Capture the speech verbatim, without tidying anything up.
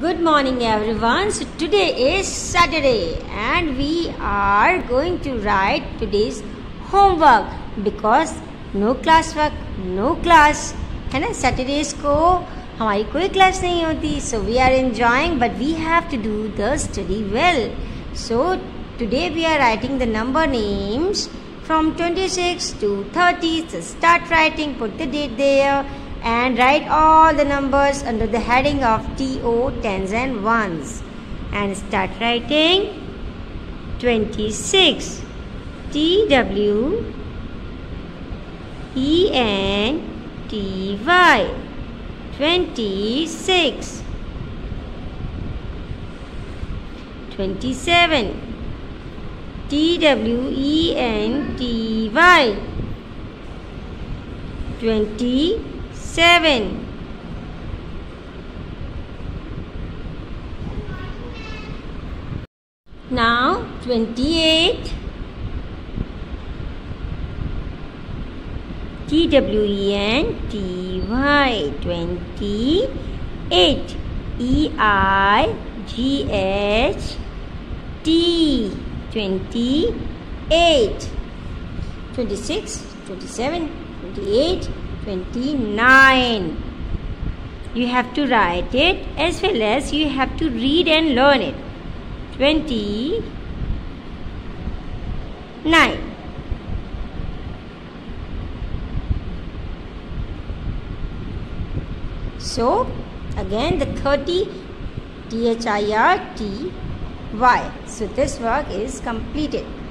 Good morning everyone. So today is Saturday and we are going to write today's homework because no class work, no class है ना. Saturdays को हमारी कोई class नहीं होती. So we are enjoying but we have to do the study well. So today we are writing the number names from twenty-six to thirty. So start writing, put the date there and write all the numbers under the heading of T O, tens and ones. And start writing twenty-six. T W E N T Y. twenty-six. twenty-seven. T W E N T Y. twenty. Seven. Now twenty-eight. T W E N T Y. Twenty-eight. E I G H T. Twenty-eight. Twenty-six. Twenty-seven. Twenty-eight. twenty-nine. You have to write it as well as you have to read and learn it. twenty-nine. So again the thirty, T H I R T Y. So this work is completed.